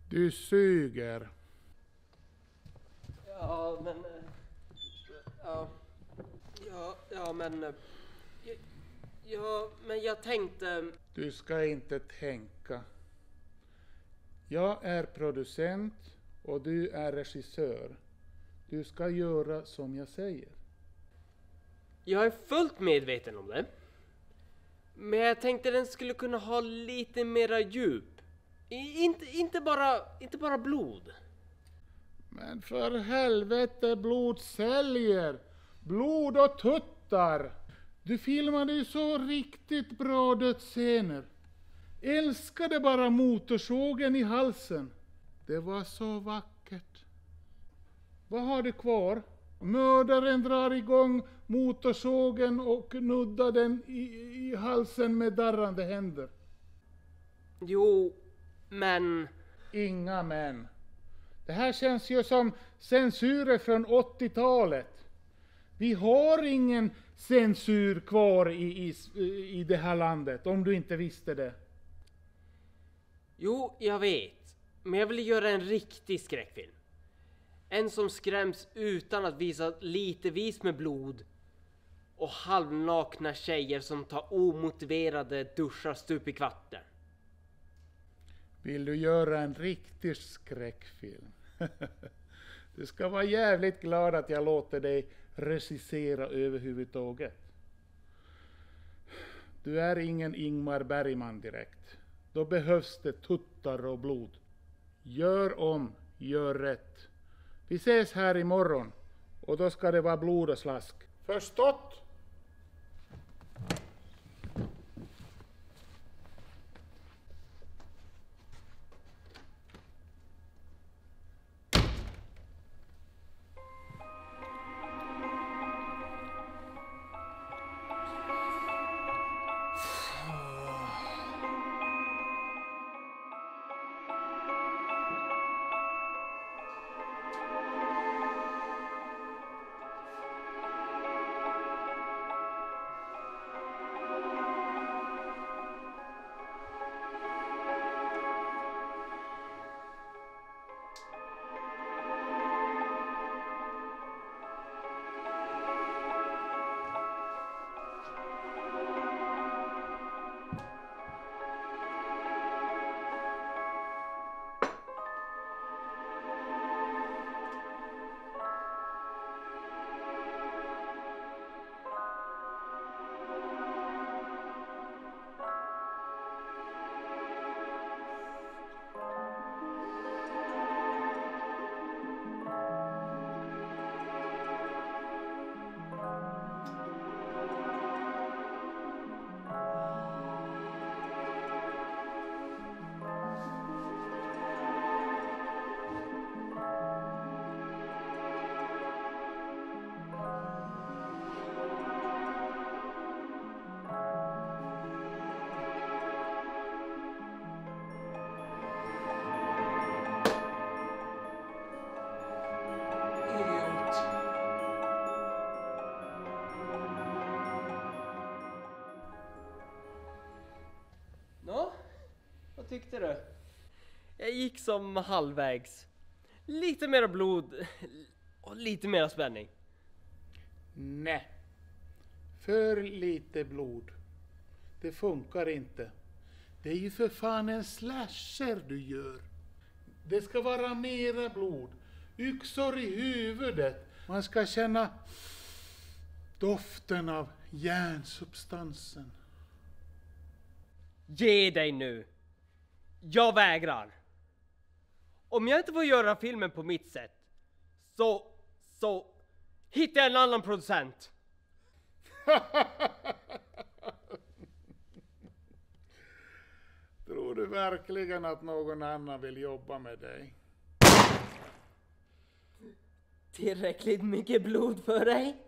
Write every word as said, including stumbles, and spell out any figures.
Du suger. Ja, men... Ja, ja, ja men... Ja, men jag tänkte... Du ska inte tänka. Jag är producent och du är regissör. Du ska göra som jag säger. Jag är fullt medveten om det. Men jag tänkte den skulle kunna ha lite mera djup. I, inte, inte, bara, inte bara blod. Men för helvete, blod säljer. Blod och tuttar. Du filmade ju så riktigt bra dödsscener. Älskade bara motorsågen i halsen. Det var så vackert. Vad har du kvar? Mördaren drar igång motorsågen och nuddar den i, i halsen med darrande händer. Jo, men... Inga men. Det här känns ju som censurer från åttiotalet. Vi har ingen censur kvar i, i, i det här landet, om du inte visste det. Jo, jag vet. Men jag vill göra en riktig skräckfilm. En som skräms utan att visa lite vis med blod. Och halvnakna tjejer som tar omotiverade duschar stup i kvarten. Vill du göra en riktig skräckfilm? Du ska vara jävligt glad att jag låter dig regissera överhuvudtaget. Du är ingen Ingmar Bergman direkt. Då behövs det tuttar och blod. Gör om, gör rätt. Vi ses här imorgon och då ska det vara blod och slask. Förstått? Vad tyckte du? Jag gick som halvvägs. Lite mer blod och lite mer spänning. Nej. För lite blod. Det funkar inte. Det är ju för fan en slasher du gör. Det ska vara mera blod. Yxor i huvudet. Man ska känna doften av järnsubstansen. Ge dig nu. Jag vägrar. Om jag inte får göra filmen på mitt sätt så, så hittar jag en annan producent. Tror du verkligen att någon annan vill jobba med dig? Tillräckligt mycket blod för dig?